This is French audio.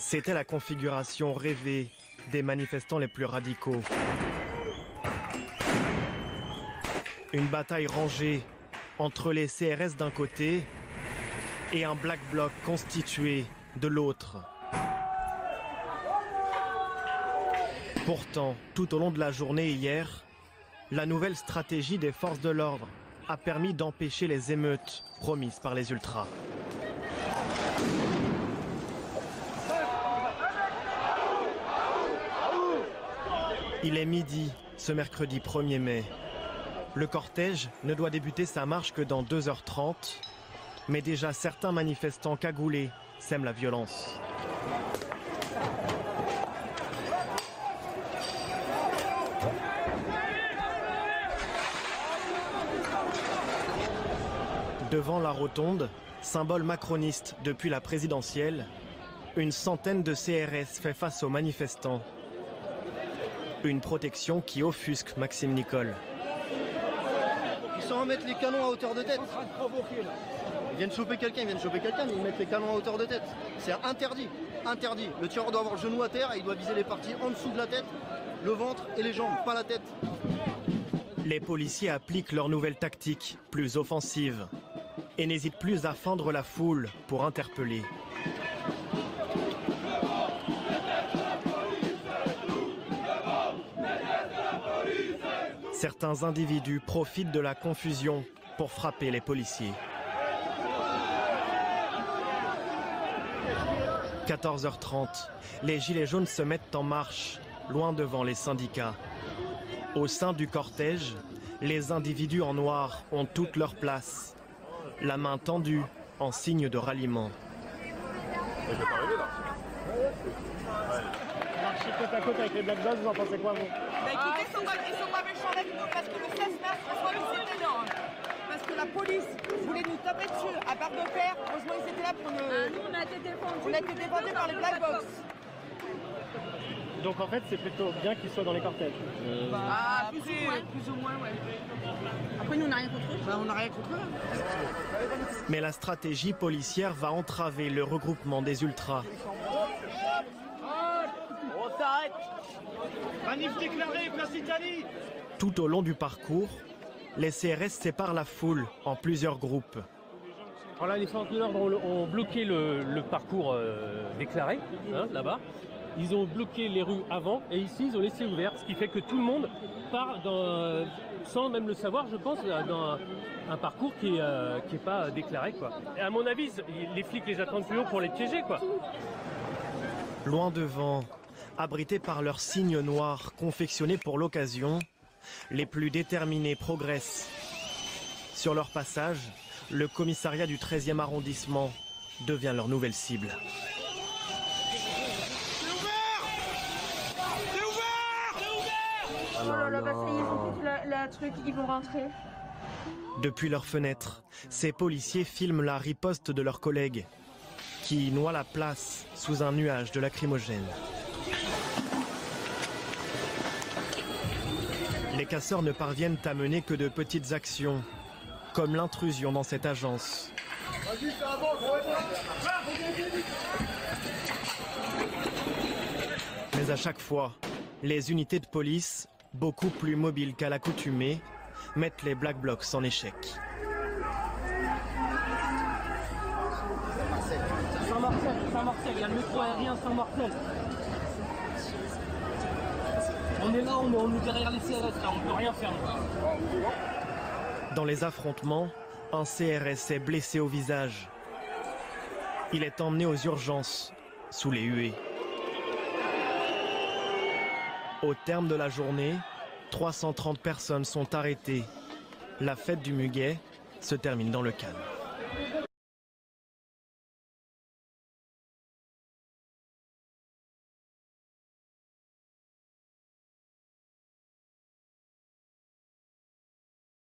C'était la configuration rêvée des manifestants les plus radicaux. Une bataille rangée entre les CRS d'un côté et un Black Bloc constitué de l'autre. Pourtant, tout au long de la journée hier, la nouvelle stratégie des forces de l'ordre a permis d'empêcher les émeutes promises par les ultras. Il est midi, ce mercredi 1er mai. Le cortège ne doit débuter sa marche que dans 2h30, mais déjà certains manifestants cagoulés sèment la violence. Devant la rotonde, symbole macroniste depuis la présidentielle, une centaine de CRS fait face aux manifestants. Une protection qui offusque Maxime Nicole. Ils sont à mettre les canons à hauteur de tête. Ils viennent choper quelqu'un, mais ils mettent les canons à hauteur de tête. C'est interdit, interdit. Le tireur doit avoir le genou à terre et il doit viser les parties en dessous de la tête, le ventre et les jambes, pas la tête. Les policiers appliquent leur nouvelle tactique, plus offensive, et n'hésitent plus à fendre la foule pour interpeller. Certains individus profitent de la confusion pour frapper les policiers. 14h30, les gilets jaunes se mettent en marche, loin devant les syndicats. Au sein du cortège, les individus en noir ont toute leur place, la main tendue en signe de ralliement. Marcher côte à côte avec les Black Blocs, vous en pensez quoi, vous? Écoutez, ils sont pas méchants avec nous parce que le 16 mars, heureusement ils étaient là. Parce que la police voulait nous taper dessus à barre de fer. Heureusement ils étaient là pour nous. Nous on a été défendus par les Black Box. Donc en fait c'est plutôt bien qu'ils soient dans les cortèges. Plus ou moins, ouais. Après nous on n'a rien contre eux. On n'a rien contre eux. Mais la stratégie policière va entraver le regroupement des ultras. On s'arrête. Manif déclaré, place Italie. Tout au long du parcours, les CRS séparent la foule en plusieurs groupes. Alors là, les forces de l'ordre ont bloqué le parcours déclaré, hein, là-bas. Ils ont bloqué les rues avant et ici, ils ont laissé ouvert, ce qui fait que tout le monde part sans même le savoir, je pense, dans un parcours qui est pas déclaré, quoi. Et à mon avis, les flics les attendent plus haut pour les piéger, quoi. Loin devant, abrités par leurs signes noirs confectionnés pour l'occasion, les plus déterminés progressent. Sur leur passage, le commissariat du 13e arrondissement devient leur nouvelle cible. Oh là là, bah ça y est, ils ont fait la truc, ils vont rentrer. Depuis leurs fenêtres, ces policiers filment la riposte de leurs collègues, qui noient la place sous un nuage de lacrymogènes. Les casseurs ne parviennent à mener que de petites actions, comme l'intrusion dans cette agence. Mais à chaque fois, les unités de police, beaucoup plus mobiles qu'à l'accoutumée, mettent les Black Blocs en échec. Saint-Marcel, il y a le métro aérien Saint-Marcel. On est là, on est derrière les CRS, là, on peut rien faire. Dans les affrontements, un CRS est blessé au visage. Il est emmené aux urgences, sous les huées. Au terme de la journée, 330 personnes sont arrêtées. La fête du Muguet se termine dans le calme.